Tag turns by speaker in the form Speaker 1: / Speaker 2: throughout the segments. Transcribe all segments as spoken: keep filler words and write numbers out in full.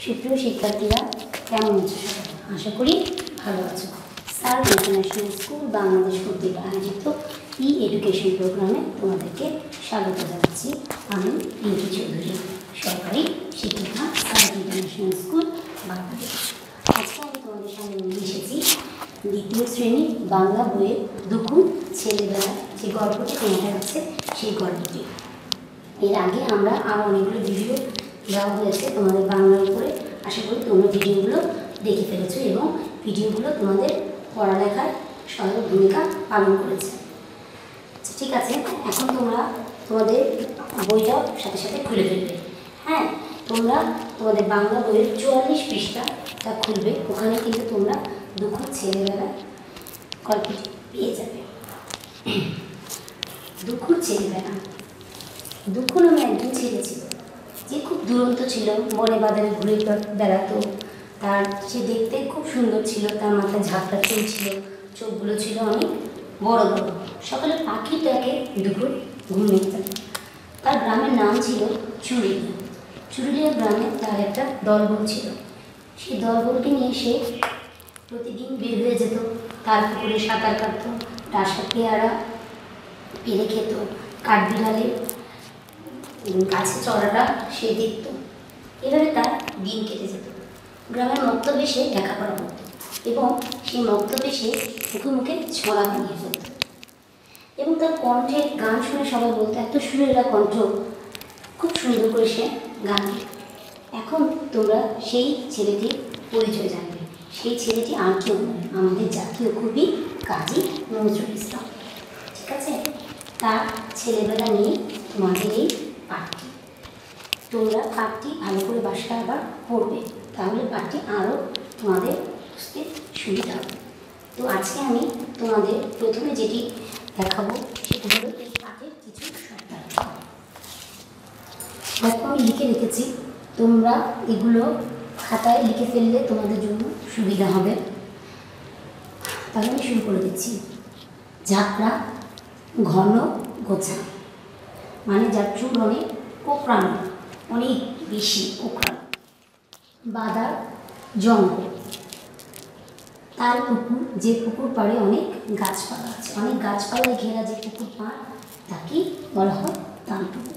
Speaker 1: সুপ্রিয় শিক্ষার্থীরা কেমন আছো? আশা করি ভালো আছো। স্যার ইন্টারন্যাশনাল স্কুল বাংলাদেশ কর্তৃক আয়োজিত ই এডুকেশন প্রোগ্রামে তোমাদেরকে স্বাগত জানাচ্ছি। আমি রিঙ্কি চৌধুরী, সরকারি শিক্ষিকা, স্যার ইন্টারন্যাশনাল স্কুল বাংলাদেশ। আজকে আমি তোমাদের সামনে নিয়ে এসেছি দ্বিতীয় শ্রেণী বাংলা বইয়ের দুঃখু ছেলেবেলা যে গল্পটি তোমাদের আছে সেই গল্পটি। এর আগে আমরা আরও অনেকগুলো ভিডিও দেওয়া হয়েছে তোমাদের বাংলার উপরে। আশা করি তোমরা ভিডিওগুলো দেখে ফেলেছো এবং ভিডিওগুলো তোমাদের পড়ালেখায় সহায়ক ভূমিকা পালন করেছে। ঠিক আছে, এখন তোমরা তোমাদের বইটাও সাথে সাথে খুলে ফেলবে। হ্যাঁ, তোমরা তোমাদের বাংলা বইয়ের চুয়াল্লিশ পৃষ্ঠাটা খুলবে। ওখানে কিন্তু তোমরা দুঃখ ছেলেবেলা গল্পটি পেয়ে যাবে। দুঃখ ছেলেবেলা। দুঃখ নামে একজন ছেলে ছিল যে খুব দুরন্ত ছিল, বনে বাজারে ঘুরে বেড়াতো। তার সে দেখতে খুব সুন্দর ছিল, তার মাথায় ঝাঁকড়া চুল ছিল, চোখগুলো ছিল অনেক বড় বড়। সকালে পাখিটাকে দুপুর ঘুমিয়ে যেত। তার গ্রামের নাম ছিল চুরুলিয়া। চুরুলিয়া গ্রামে তার একটা দলবল ছিল। সেই দলবলকে নিয়ে সে প্রতিদিন বের হয়ে যেত, তার পুকুরে সাঁতার কাটতো, ডাসা পেয়ারা পেরে খেত, কাঠবিড়ালে গাছে চড়াটা সে দেখত। এভাবে তার দিন কেটে যেত। গ্রামের মক্তবে সে লেখাপড়া করত এবং সেই মক্তবে সে মুখে মুখে ছড়া বানিয়ে ফেলত এবং তার কণ্ঠে গান শুনে সবাই বলতো এত সুরেলা কণ্ঠ, খুব সুন্দর করে সে গান। এখন তোমরা সেই ছেলেটির পরিচয় জানবে। সেই ছেলেটি আর কেউ নয়, আমাদের জাতীয় কবি কাজী নজরুল ইসলাম। ঠিক আছে, তার ছেলেবেলা নিয়ে তোমাদের এই পাঠটি। তোমরা পাঠটি ভালো করে বাসায় আবার পড়বে, তাহলে পাঠটি আরও তোমাদের বুঝতে সুবিধা হবে। তো আজকে আমি তোমাদের প্রথমে যেটি দেখাবো সেটা হলো এই পাঠের কিছু শর্তার্থ। দেখো আমি লিখে রেখেছি, তোমরা এগুলো খাতায় লিখে ফেললে তোমাদের জন্য সুবিধা হবে। তাহলে আমি শুরু করে দিচ্ছি। ঝাঁকড়া, ঘন গোছা, মানে যার চুল অনেক কোঁকড়ানো, অনেক বেশি কোঁকড়ানো। বাদার জঙ্গল, তার পুকুর, যে পুকুর পাড়ে অনেক গাছপালা আছে, অনেক গাছপালায় ঘেরা যে পুকুর পাড় তাকে বলা হয় তার পুকুর।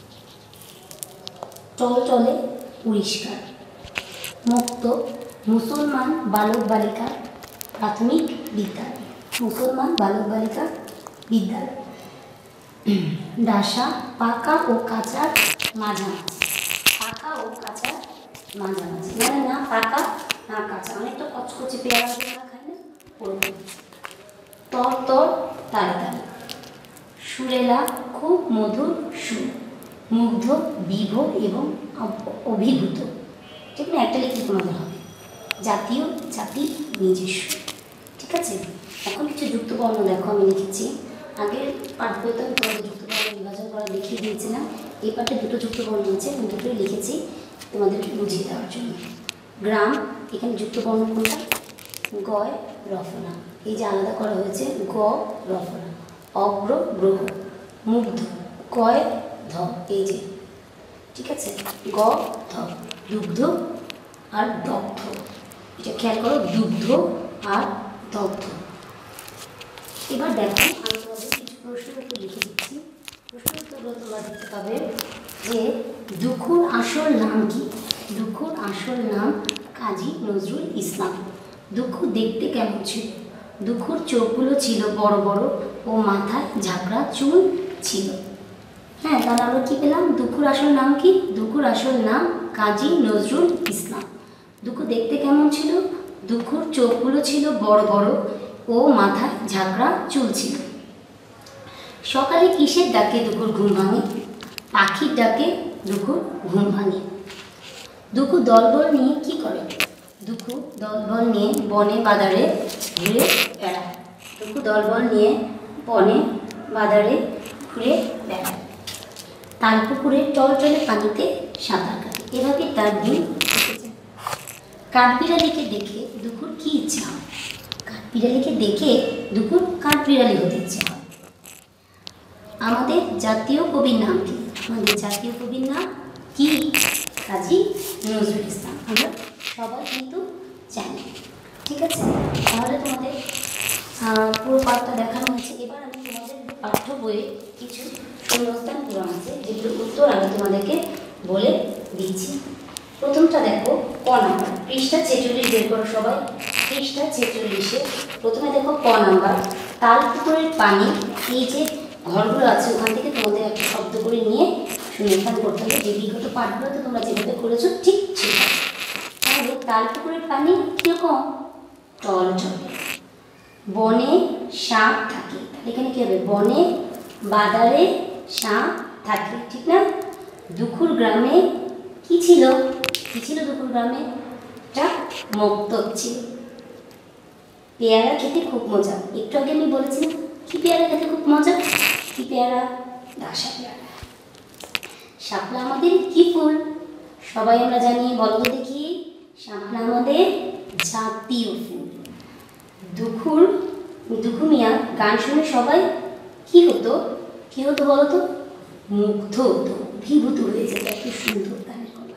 Speaker 1: চল চলে পরিষ্কার, মুক্ত, মুসলমান বালক বালিকা প্রাথমিক বিদ্যালয়, মুসলমান বালক বালিকা বিদ্যালয়। ডাসা, পাকা ও কাঁচার মাঝামাঝি, পাকা ও কাঁচার মাঝামাঝি, মানে না পাকা না কাঁচা, অনেকটা কচকচে পেয়ারা পেয়ারা খাই না ওরকম। তর তর তাড়াতাড়ি, সুরেলা, খুব মধুর সুর, মুগ্ধ, বিভোর এবং অভিভূত। ঠিক না, একটা লিখে তোমাদের হবে। জাতীয়, জাতি, নিজস্ব। ঠিক আছে, এখন কিছু যুক্তবর্ণ দেখো আমি লিখেছি। আগের পাঠ বইতে আমি তোমাদের যুক্তবর্ণ বিভাজন করা দেখিয়ে দিয়েছিলাম। এই পাঠে দুটো যুক্তবর্ণ আছে, আমি দুটোই লিখেছি তোমাদেরকে বুঝিয়ে দেওয়ার জন্য। গ্রাম, এখানে যুক্তবর্ণ কোনটা? গয় রফনা, এই যে আলাদা করা হয়েছে, গ রফনা। অগ্র, গ্রহ। মুগ্ধ, কয় ধ, এই যে, ঠিক আছে, গ ধ। দুগ্ধ আর দগ্ধ, এটা খেয়াল করো, দুগ্ধ আর দগ্ধ। এবার দেখো আমি তোমাদের কিছু প্রশ্ন উত্তর লিখে দিচ্ছি। প্রশ্ন উত্তরগুলো তোমরা দেখতে পাবে যে দুঃখুর আসল নাম কি? দুঃখুর আসল নাম কাজী নজরুল ইসলাম। দুঃখ দেখতে কেমন ছিল? দুঃখুর চোখগুলো ছিল বড় বড় ও মাথায় ঝাঁকড়া চুল ছিল। হ্যাঁ, তাহলে আমরা কী পেলাম? দুঃখুর আসল নাম কি? দুঃখুর আসল নাম কাজী নজরুল ইসলাম। দুঃখ দেখতে কেমন ছিল? দুঃখুর চোখগুলো ছিল বড় বড় ও মাথায় ঝাঁকড়া চুল ছিল। সকালে কিসের ডাকে দুঃখুর ঘুম ভাঙে? পাখির ডাকে দুঃখুর ঘুম ভাঙে। দুঃখু দলবল নিয়ে কি করে? দুঃখু দলবল নিয়ে বনে বাজারে ঘুরে বেড়ায়। দুঃখু দলবল নিয়ে বনে বাজারে ঘুরে বেড়ায়। তার পুকুরে টলটলে পানিতে সাঁতার কাটে। এভাবে তার দিন কেটেছে। কাঠবিড়ালিকে দেখে দুঃখুর কি ইচ্ছা হয়? কাঠবিড়ালিকে দেখে দুঃখুর কাঠবিড়ালি হতে ইচ্ছে হয়। আমাদের জাতীয় কবির নাম কি? আমাদের জাতীয় কবির নাম কি? কাজী নজরুল ইসলাম আমরা সবাই কিন্তু জানি। ঠিক আছে, তাহলে তোমাদের পুরো পাঠটা দেখানো হয়েছে। এবার আমি তোমাদের পাঠ্য বইয়ে কিছু শূন্যস্থান পূরণ আছে যেগুলোর উত্তর আমি তোমাদেরকে বলে দিচ্ছি। প্রথমটা দেখো ক নাম্বার, পৃষ্ঠা ছেচল্লিশ বের করো সবাই। পৃষ্ঠা ছেচল্লিশে প্রথমে দেখো ক নাম্বার, তাল পুকুরের পানি। এই যে ঘরগুলো আছে ওখান থেকে তোমাদের একটা শব্দ করে নিয়ে শূন্যস্থান করতে হবে, যে বিগত পাঠগুলোতে তোমরা যেভাবে করেছো ঠিক সেভাবে। তাহলে তাল পুকুরের পানি কীরকম? টল টলে। বনে সাপ থাকে, তাহলে এখানে কী হবে? বনে বাদারে সাপ থাকে, ঠিক না? দুখুর গ্রামে কি ছিল? কি ছিল দুখুর গ্রামে? একটা মক্তব ছিল। পেয়ারা খেতে খুব মজা, একটু আগে আমি বলেছিলাম কি পেয়ারা খেতে খুব মজা? কি পেয়ারা? দাসা পেয়ারা। শাপলা আমাদের কি ফুল? সবাই আমরা জানি, বলো তো দেখি। শাপলা আমাদের জাতীয় ফুল। দুখুর দুখু মিয়া গান শুনে সবাই কি হতো? কি হতো বলো তো? মুগ্ধ হতো, অভিভূত হয়ে যেত, এত সুন্দর গানের গলা।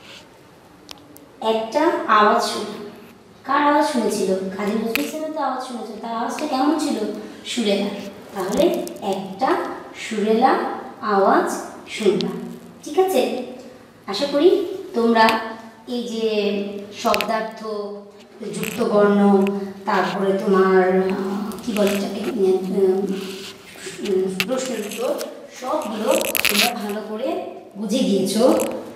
Speaker 1: একটা আওয়াজ শুনলাম। কার আওয়াজ শুনেছিল? কাজী নজরুল ইসলামের তো আওয়াজ শুনেছিল। তার আওয়াজটা কেমন ছিল? সুরেলা। তাহলে একটা সুরেলা আওয়াজ শুনলাম। ঠিক আছে, আশা করি তোমরা এই যে শব্দার্থ, যুক্তবর্ণ, তারপরে তোমার কি বলে এটাকে, প্রশ্নের উত্তর, সবগুলো তোমরা ভালো করে বুঝে গিয়েছো।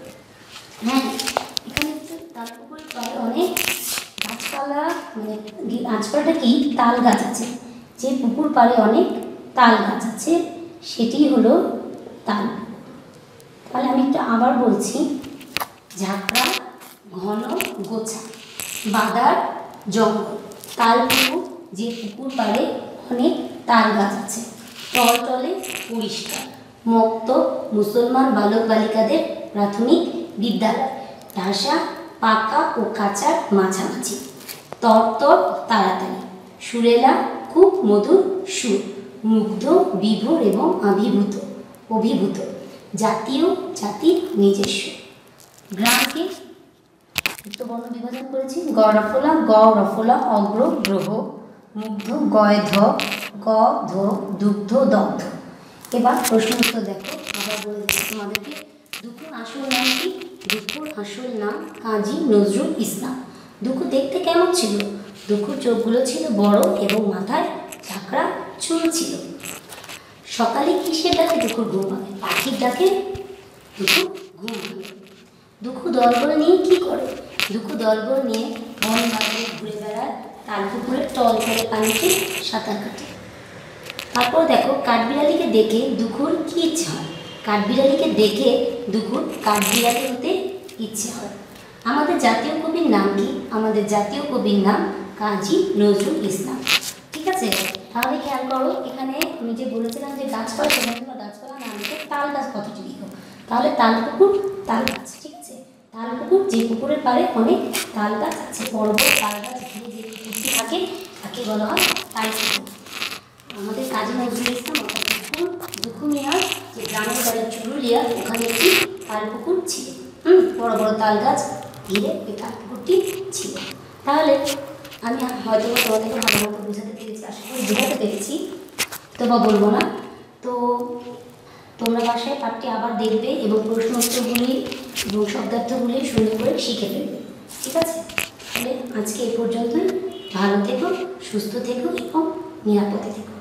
Speaker 1: হ্যাঁ, এখানে তাল পুকুরের পাড়ে অনেক গাছপালা, মানে গাছপালাটা কি? তাল গাছ আছে। যে পুকুর পাড়ে অনেক তাল গাছ আছে সেটি হলো তাল। তাহলে আমি একটু আবার বলছি, ঝাঁকড়া ঘন গোছা, বাদার জঙ্গল, তাল পুকুর, যে পুকুর পাড়ে অনেক তাল গাছ আছে, টলটলে পরিষ্কার, মুক্ত মুসলমান বালক বালিকাদের প্রাথমিক বিদ্যালয়, ঢাসা পাকা ও কাঁচার মাঝামাঝি, তরতর তাড়াতাড়ি, সুরেলা খুব মধুর সুর, মুগ্ধ বিভোর এবং আবির্ভূত অভিভূত, জাতীয় জাতি নিজস্ব। গ্রামকে যুক্তবর্ণ বিভাজন করেছি। গ রফলা, গ রফলা, অগ্র গ্রহ, মুগ্ধ গয় ধ, গ ধ দুগ্ধ দগ্ধ। এবার প্রশ্ন উত্তর দেখো, আবার বলে দিচ্ছি তোমাদেরকে। দুখুর আসল নাম কি? দুখুর আসল নাম কাজী নজরুল ইসলাম। দুখু দেখতে কেমন ছিল? দুখুর চোখগুলো ছিল বড় এবং মাথায় ঝাঁকড়া চুল ছিল। সকালে কিসের ডাকে দুখুর ঘুম ভাঙে? পাখির ডাকে দুখু ঘুম ভাঙে। দুখু দলবল নিয়ে কি করে? দুখু দলবল নিয়ে বন বাগানে ঘুরে বেড়ায়, তাল পুকুরের টল টলে পানিতে সাঁতার কাটে। তারপর দেখো, কাঠবিড়ালিকে দেখে দুখুর কি ইচ্ছে হয়? কাঠবিড়ালিকে দেখে দুখুর কাঠবিড়ালি হতে ইচ্ছে হয়। আমাদের জাতীয় কবির নাম কি? আমাদের জাতীয় কবির নাম কাজী নজরুল ইসলাম। ঠিক আছে, তাহলে খেয়াল করো, এখানে আমি যে বলেছিলাম যে গাছপালা, সেখানে তোমরা গাছপালা নাম লিখে তাল গাছ কতটি লিখো। তাহলে তাল পুকুর, তাল গাছ। ঠিক আছে, তাল পুকুর, যে পুকুরের পাড়ে অনেক তাল গাছ আছে, বড় বড় তাল গাছ ঘিরে যে পুকুরটি থাকে তাকে বলা হয় তাল পুকুর। আমাদের কাজী নজরুল ইসলাম অর্থাৎ দুখুর দুখু মিয়ার যে গ্রামের বাড়ি চুরুলিয়া, ওখানে একটি তাল পুকুর ছিল। হুম বড় বড় তাল গাছ ঘিরে ওই তাল পুকুরটি ছিল। তাহলে আমি হয়তো তোমাদেরকে ভালো মতো বোঝাতে পেরেছি, আশা করি বোঝাতে পেরেছি, তো বা বলবো না। তো তোমরা বাসায় পাঠটি আবার দেখবে এবং প্রশ্ন উত্তরগুলি এবং শব্দার্থগুলি সুন্দর করে শিখে ফেলবে। ঠিক আছে, তাহলে আজকে এ পর্যন্তই। ভালো থেকো, সুস্থ থেকো এবং নিরাপদে থেকো।